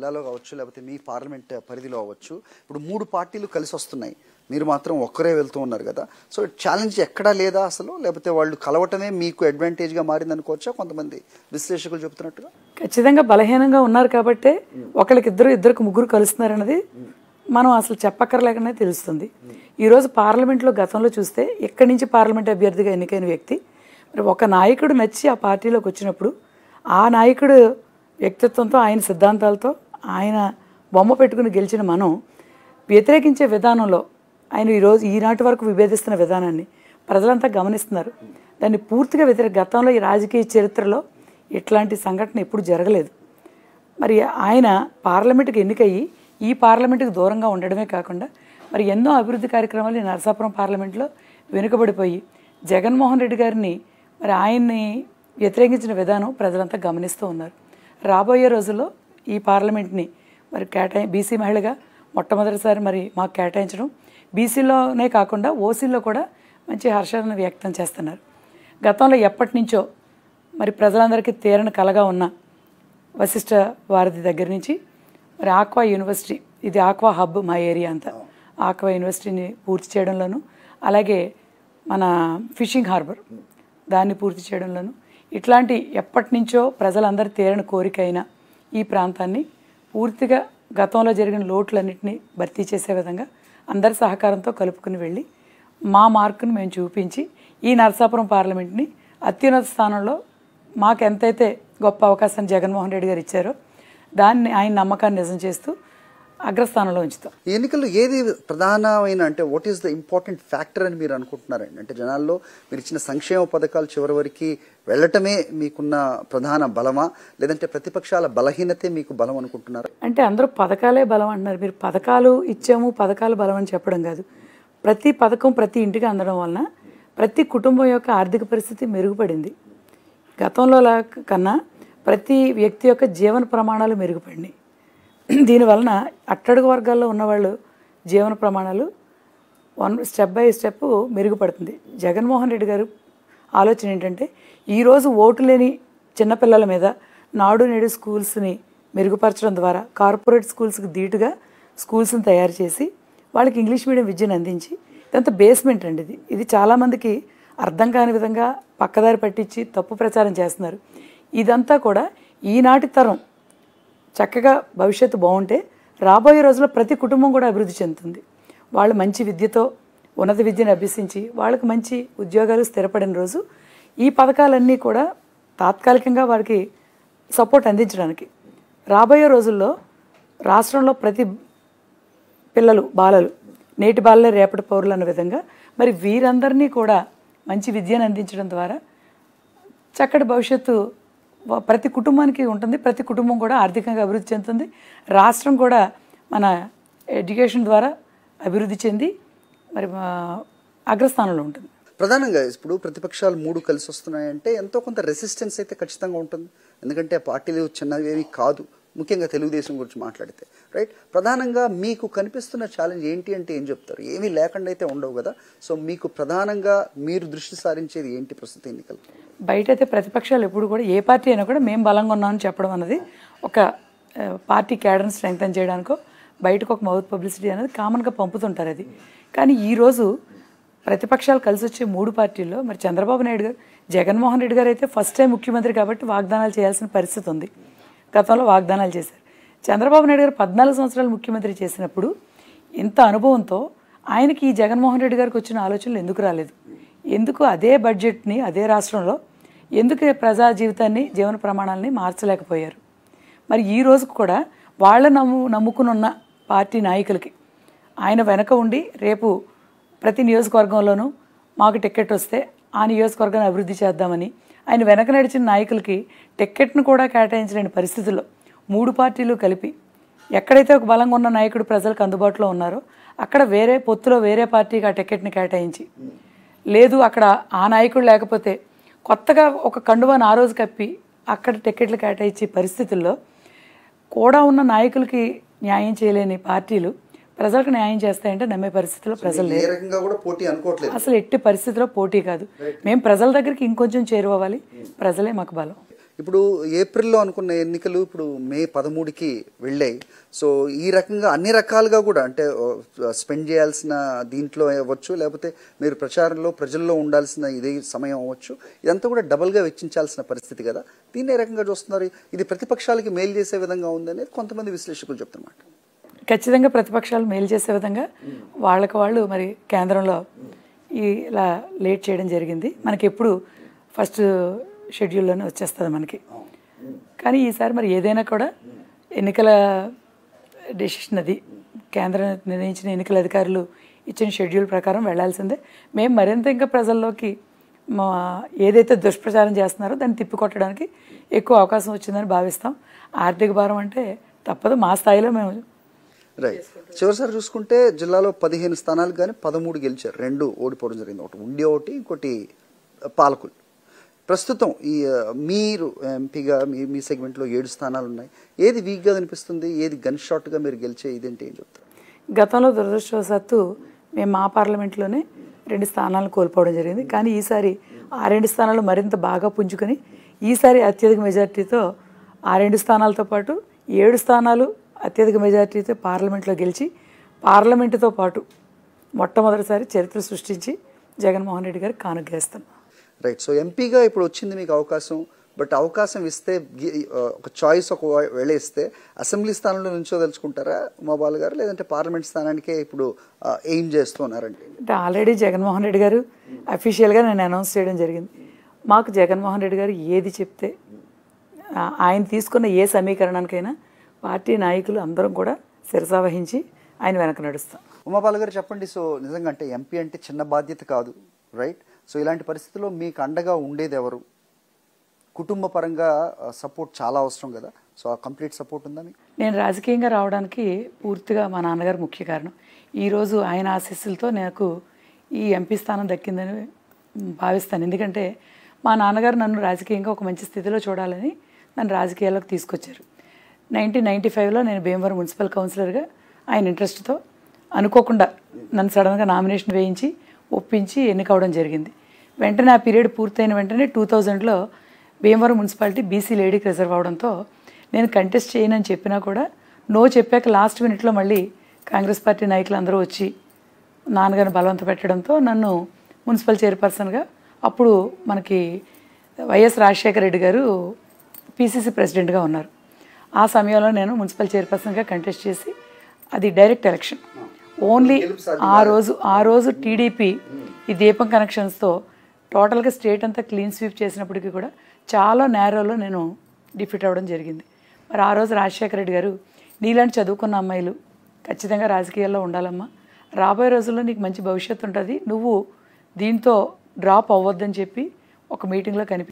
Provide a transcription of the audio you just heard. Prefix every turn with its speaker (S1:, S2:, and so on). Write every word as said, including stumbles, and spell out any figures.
S1: జిల్లాలో కావచ్చు లేకపోతే మీ పార్లమెంట్ పరిధిలో అవ్వచ్చు ఇప్పుడు మూడు పార్టీలు కలిసి వస్తున్నాయి మీరు మాత్రం ఒక్కరే వెళ్తూ ఉన్నారు కదా సో ఛాలెంజ్ ఎక్కడా లేదా అసలు లేకపోతే వాళ్ళు కలవటమే మీకు అడ్వాంటేజ్గా మారింది అనుకోవచ్చా కొంతమంది విశ్లేషకులు చెబుతున్నట్టుగా
S2: ఖచ్చితంగా బలహీనంగా ఉన్నారు కాబట్టి ఒకరికి ఇద్దరు ఇద్దరికి ముగ్గురు కలుస్తున్నారు అన్నది మనం అసలు చెప్పక్కర్లేకనే తెలుస్తుంది ఈరోజు పార్లమెంట్లో గతంలో చూస్తే ఎక్కడి నుంచి పార్లమెంట్ అభ్యర్థిగా ఎన్నికైన వ్యక్తి మరి ఒక నాయకుడు నచ్చి ఆ పార్టీలోకి వచ్చినప్పుడు ఆ నాయకుడు వ్యక్తిత్వంతో ఆయన సిద్ధాంతాలతో ఆయన బొమ్మ పెట్టుకుని గెలిచిన మనం వ్యతిరేకించే విధానంలో ఆయన ఈరోజు ఈనాటి వరకు విభేదిస్తున్న విధానాన్ని ప్రజలంతా గమనిస్తున్నారు దాన్ని పూర్తిగా వ్యతిరేక గతంలో ఈ రాజకీయ చరిత్రలో ఇట్లాంటి సంఘటన ఎప్పుడు జరగలేదు మరి ఆయన పార్లమెంటుకి ఎన్నికయ్యి ఈ పార్లమెంటుకు దూరంగా ఉండడమే కాకుండా మరి ఎన్నో అభివృద్ధి కార్యక్రమాలు ఈ నరసాపురం పార్లమెంట్లో వెనుకబడిపోయి జగన్మోహన్ రెడ్డి గారిని మరి ఆయన్ని వ్యతిరేకించిన విధానం ప్రజలంతా గమనిస్తూ ఉన్నారు రాబోయే రోజుల్లో ఈ పార్లమెంట్ని మరి కేటాయి బీసీ మహిళగా మొట్టమొదటిసారి మరి మాకు కేటాయించడం బీసీలోనే కాకుండా ఓసీలో కూడా మంచి హర్షాన్ని వ్యక్తం చేస్తున్నారు గతంలో ఎప్పటి నుంచో మరి ప్రజలందరికీ తీరని కలగా ఉన్న వశిష్ఠ వారధి దగ్గర నుంచి మరి ఆక్వా యూనివర్సిటీ ఇది ఆక్వా హబ్ మా ఏరియా అంతా ఆక్వా యూనివర్సిటీని పూర్తి చేయడంలోనూ అలాగే మన ఫిషింగ్ హార్బర్ దాన్ని పూర్తి చేయడంలోనూ ఇట్లాంటి ఎప్పటి నుంచో ప్రజలందరి తీరని కోరిక అయిన ఈ ప్రాంతాన్ని పూర్తిగా గతంలో జరిగిన లోట్లన్నింటినీ భర్తీ చేసే విధంగా అందరి సహకారంతో కలుపుకుని వెళ్ళి మా మార్కును మేము చూపించి ఈ నరసాపురం పార్లమెంట్ని అత్యున్నత స్థానంలో మాకు ఎంతైతే గొప్ప అవకాశాన్ని జగన్మోహన్ రెడ్డి గారు ఇచ్చారో దాన్ని ఆయన నమ్మకాన్ని నిజం చేస్తూ అగ్రస్థానంలో ఉంచుతాం
S1: ఎన్నికల్లో ఏది ప్రధానమైన అంటే what is the important factor అని మీరు అనుకుంటున్నారండి అంటే జనాల్లో మీరు ఇచ్చిన సంక్షేమ పథకాలు చివరి వరకు వెళ్ళటమే మీకున్న ప్రధాన బలమా లేదంటే ప్రతిపక్షాల బలహీనతే మీకు బలం అనుకుంటున్నారు
S2: అంటే అందరూ పథకాలే బలం అంటున్నారు మీరు పథకాలు ఇచ్చాము పథకాలు బలం అని చెప్పడం కాదు ప్రతి పథకం ప్రతి ఇంటికి అందడం వలన ప్రతి కుటుంబం యొక్క ఆర్థిక పరిస్థితి మెరుగుపడింది గతంలో కన్నా ప్రతి వ్యక్తి యొక్క జీవన ప్రమాణాలు మెరుగుపడినాయి దీనివలన అట్టడుగు వర్గాల్లో ఉన్నవాళ్ళు జీవన ప్రమాణాలు వన్ స్టెప్ బై స్టెప్ మెరుగుపడుతుంది జగన్మోహన్ రెడ్డి గారు ఆలోచన ఏంటంటే ఈరోజు ఓటు లేని చిన్నపిల్లల మీద నాడు నేడు స్కూల్స్ని మెరుగుపరచడం ద్వారా కార్పొరేట్ స్కూల్స్కి ధీటుగా స్కూల్స్ని తయారు చేసి వాళ్ళకి ఇంగ్లీష్ మీడియం విద్యను అందించి ఇదంతా బేస్మెంట్ అండి ఇది ఇది చాలామందికి అర్థం కాని విధంగా పక్కదారి పట్టించి తప్పు ప్రచారం చేస్తున్నారు ఇదంతా కూడా ఈనాటి తరం చక్కగా భవిష్యత్తు బాగుంటే రాబోయే రోజుల్లో ప్రతి కుటుంబం కూడా అభివృద్ధి చెందుతుంది వాళ్ళు మంచి విద్యతో ఉన్నత విద్యను అభ్యసించి వాళ్ళకి మంచి ఉద్యోగాలు స్థిరపడిన రోజు ఈ పథకాలన్నీ కూడా తాత్కాలికంగా వారికి సపోర్ట్ అందించడానికి రాబోయే రోజుల్లో రాష్ట్రంలో ప్రతి పిల్లలు బాలలు నేటి బాలలే రేపటి పౌరులు అన్న విధంగా మరి వీరందరినీ కూడా మంచి విద్యను అందించడం ద్వారా చక్కటి భవిష్యత్తు ప్రతి కుటుంబానికి ఉంటుంది ప్రతి కుటుంబం కూడా ఆర్థికంగా అభివృద్ధి చెందుతుంది రాష్ట్రం కూడా మన ఎడ్యుకేషన్ ద్వారా అభివృద్ధి చెంది మరి అగ్రస్థానంలో ఉంటుంది
S1: ప్రధానంగా ఇప్పుడు ప్రతిపక్షాలు మూడు కలిసి వస్తున్నాయంటే ఎంతో కొంత రెసిస్టెన్స్ అయితే ఖచ్చితంగా ఉంటుంది ఎందుకంటే ఆ పార్టీలు చిన్నవేవి కాదు ముఖ్యంగా తెలుగుదేశం గురించి మాట్లాడితే రైట్ ప్రధానంగా మీకు కనిపిస్తున్న ఛాలెంజ్ ఏంటి అంటే ఏం చెప్తారు ఏమీ లేకుండా అయితే ఉండవు కదా సో మీకు ప్రధానంగా మీరు దృష్టి సారించేది ఏంటి ప్రస్తుత ఎన్నికలు
S2: బయట అయితే ప్రతిపక్షాలు ఎప్పుడు కూడా ఏ పార్టీ అయినా కూడా మేము బలంగా ఉన్నామని చెప్పడం అన్నది ఒక పార్టీ క్యాడర్ని స్ట్రెంగ్తన్ చేయడానికో బయటకు ఒక మౌత్ పబ్లిసిటీ అనేది కామన్గా పంపుతుంటారు అది కానీ ఈరోజు ప్రతిపక్షాలు కలిసి వచ్చే మూడు పార్టీల్లో మరి చంద్రబాబు నాయుడు గారు జగన్మోహన్ రెడ్డి గారు అయితే ఫస్ట్ టైం ముఖ్యమంత్రి కాబట్టి వాగ్దానాలు చేయాల్సిన పరిస్థితి ఉంది గతంలో వాగ్దానాలు చేశారు చంద్రబాబు నాయుడు గారు పద్నాలుగు సంవత్సరాలు ముఖ్యమంత్రి చేసినప్పుడు ఇంత అనుభవంతో ఆయనకి ఈ జగన్మోహన్ రెడ్డి గారికి వచ్చిన ఆలోచనలు ఎందుకు రాలేదు ఎందుకు అదే బడ్జెట్ని అదే రాష్ట్రంలో ఎందుకు ప్రజా జీవితాన్ని జీవన ప్రమాణాలని మార్చలేకపోయారు మరి ఈ రోజుకు కూడా వాళ్ళ నమ్ము నమ్ముకుని ఉన్న పార్టీ నాయకులకి ఆయన వెనక ఉండి రేపు ప్రతి నియోజకవర్గంలోనూ మాకు టికెట్ వస్తే ఆ నియోజకవర్గాన్ని అభివృద్ధి చేద్దామని ఆయన వెనక నడిచిన నాయకులకి టికెట్ను కూడా కేటాయించలేని పరిస్థితుల్లో మూడు పార్టీలు కలిపి ఎక్కడైతే ఒక బలంగా ఉన్న నాయకుడు ప్రజలకు అందుబాటులో ఉన్నారో అక్కడ వేరే పొత్తులో వేరే పార్టీకి ఆ టికెట్ని కేటాయించి లేదు అక్కడ ఆ నాయకుడు లేకపోతే కొత్తగా ఒక కండువాని ఆ రోజు కప్పి అక్కడ టికెట్లు కేటాయించే పరిస్థితుల్లో కూడా ఉన్న నాయకులకి న్యాయం చేయలేని పార్టీలు ప్రజలకు న్యాయం చేస్తాయంటే నమ్మే పరిస్థితిలో ప్రజలు లేరు అసలు ఎట్టి పరిస్థితిలో పోటీ కాదు మేము ప్రజల దగ్గరికి ఇంకొంచెం చేరువవ్వాలి ప్రజలే మాకు బలం
S1: ఇప్పుడు ఏప్రిల్లో అనుకున్న ఎన్నికలు ఇప్పుడు మే పదమూడుకి వెళ్ళాయి. సో ఈ రకంగా అన్ని రకాలుగా కూడా అంటే స్పెండ్ చేయాల్సిన దీంట్లో అవ్వచ్చు, లేకపోతే మీరు ప్రచారంలో ప్రజల్లో ఉండాల్సిన ఇదే సమయం అవ్వచ్చు, ఇదంతా కూడా డబల్గా వెచ్చించాల్సిన పరిస్థితి కదా. దీన్ని ఏ రకంగా చూస్తున్నారు? ఇది ప్రతిపక్షాలకి మేలు చేసే విధంగా ఉందనేది కొంతమంది విశ్లేషకులు చెప్తున్నమాట.
S2: ఖచ్చితంగా ప్రతిపక్షాలు మేలు చేసే విధంగా వాళ్ళకి వాళ్ళు మరి కేంద్రంలో ఈ ఇలా లేట్ చేయడం జరిగింది. మనకి ఎప్పుడు ఫస్ట్ షెడ్యూల్లోనే వచ్చేస్తుంది మనకి. కానీ ఈసారి మరి ఏదైనా కూడా ఎన్నికల డెసిషన్ అది కేంద్రం నిర్ణయించిన ఎన్నికల అధికారులు ఇచ్చిన షెడ్యూల్ ప్రకారం వెళ్లాల్సిందే. మేము మరింత ఇంకా ప్రజల్లోకి మా ఏదైతే దుష్ప్రచారం చేస్తున్నారో దాన్ని తిప్పికొట్టడానికి ఎక్కువ అవకాశం వచ్చిందని భావిస్తాం. ఆర్థిక భారం అంటే తప్పదు, మా స్థాయిలో మేము.
S1: రైట్. చివరిసారి చూసుకుంటే జిల్లాలో పదిహేను స్థానాలు కానీ పదమూడు గెలిచారు, రెండు ఓడిపోవడం జరిగింది. ఒకటి ఉండి, ఒకటి ఇంకోటి పాలకులు. ప్రస్తుతం ఈ మీరు ఎంపీగా మీ మీ సెగ్మెంట్లో ఏడు స్థానాలు ఉన్నాయి. ఏది వీక్గా కనిపిస్తుంది, ఏది గన్ షాట్గా మీరు గెలిచే ఇదేంటి ఏం చెప్తారు?
S2: గతంలో దురదృష్టవశాత్తు మేము మా పార్లమెంట్లోనే రెండు స్థానాలను కోల్పోవడం జరిగింది. కానీ ఈసారి ఆ రెండు స్థానాలు మరింత బాగా పుంజుకొని ఈసారి అత్యధిక మెజార్టీతో ఆ రెండు స్థానాలతో పాటు ఏడు స్థానాలు అత్యధిక మెజార్టీతో పార్లమెంట్లో గెలిచి పార్లమెంటుతో పాటు మొట్టమొదటిసారి చరిత్ర సృష్టించి జగన్మోహన్ రెడ్డి గారికి కానుకేస్తాను.
S1: రైట్. సో ఎంపీగా ఇప్పుడు వచ్చింది మీకు అవకాశం. బట్ అవకాశం ఇస్తే ఒక చాయిస్ ఒక వేళ ఇస్తే అసెంబ్లీ స్థానంలో నుంచోదలుచుకుంటారా ఉమాబాల గారు, లేదంటే పార్లమెంట్ స్థానానికే ఇప్పుడు ఎయిమ్ చేస్తున్నారంటే?
S2: అంటే ఆల్రెడీ జగన్మోహన్ రెడ్డి గారు అఫీషియల్గా నేను అనౌన్స్ చేయడం జరిగింది. మాకు జగన్మోహన్ రెడ్డి గారు ఏది చెప్తే ఆయన తీసుకున్న ఏ సమీకరణానికైనా పార్టీ నాయకులు అందరం కూడా శిరసావహించి ఆయన వెనక నడుస్తాం.
S1: ఉమాబాల గారు చెప్పండి. సో నిజంగా అంటే ఎంపీ అంటే చిన్న బాధ్యత కాదు, రైట్? సో ఇలాంటి పరిస్థితుల్లో మీకు అండగా ఉండేది ఎవరు? కుటుంబ పరంగా సపోర్ట్ చాలా అవసరం కదా. సో ఆ కంప్లీట్ సపోర్ట్ ఉందా మీకు?
S2: నేను రాజకీయంగా రావడానికి పూర్తిగా మా నాన్నగారు ముఖ్య కారణం. ఈరోజు ఆయన ఆశీస్సులతో నాకు ఈ ఎంపీ స్థానం దక్కిందని భావిస్తాను. ఎందుకంటే మా నాన్నగారు నన్ను రాజకీయంగా ఒక మంచి స్థితిలో చూడాలని నన్ను రాజకీయాల్లోకి తీసుకొచ్చారు. నైన్టీన్ నైంటీ ఫైవ్లో నేను భీమవరం మున్సిపల్ కౌన్సిలర్గా ఆయన ఇంట్రెస్ట్తో అనుకోకుండా నన్ను సడన్గా నామినేషన్ వేయించి ఒప్పించి ఎన్నికవడం జరిగింది. వెంటనే ఆ పీరియడ్ పూర్తయిన వెంటనే టూ థౌజండ్లో భీమవరం మున్సిపాలిటీ బీసీ లేడీకి రిజర్వ్ అవడంతో నేను కంటెస్ట్ చేయనని చెప్పినా కూడా నో చెప్పాక లాస్ట్ మినిట్లో మళ్ళీ కాంగ్రెస్ పార్టీ నాయకులు అందరూ వచ్చి నాన్నగారిని బలవంత పెట్టడంతో నన్ను మున్సిపల్ చైర్పర్సన్గా, అప్పుడు మనకి వైఎస్ రాజశేఖర రెడ్డి గారు పీసీసీ ప్రెసిడెంట్గా ఉన్నారు. ఆ సమయంలో నేను మున్సిపల్ చైర్పర్సన్గా కంటెస్ట్ చేసి అది డైరెక్ట్ ఎలక్షన్ ఓన్లీ ఆ రోజు ఆ రోజు టీడీపీ ఈ దీపం కనెక్షన్స్తో టోటల్గా స్టేట్ అంతా క్లీన్ స్వీప్ చేసినప్పటికీ కూడా చాలా నేరోలో నేను డిఫీట్ అవ్వడం జరిగింది. మరి ఆ రోజు రాజశేఖర రెడ్డి గారు నీలాంటి చదువుకున్న అమ్మాయిలు ఖచ్చితంగా రాజకీయాల్లో ఉండాలమ్మా, రాబోయే రోజుల్లో నీకు మంచి భవిష్యత్తు ఉంటుంది, నువ్వు దీంతో డ్రాప్ అవ్వద్దని చెప్పి ఒక మీటింగ్లో కనిపి